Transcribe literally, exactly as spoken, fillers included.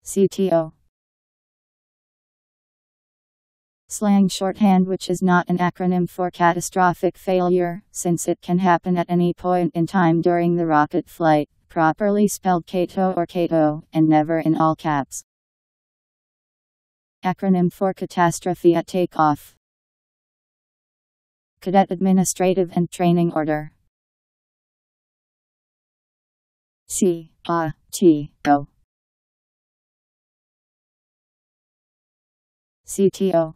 C T O. Slang shorthand, which is not an acronym for catastrophic failure, since it can happen at any point in time during the rocket flight, properly spelled CATO or CATO, and never in all caps. Acronym for Catastrophe At Take Off. Cadet Administrative and Training Order. C A T O. C T O.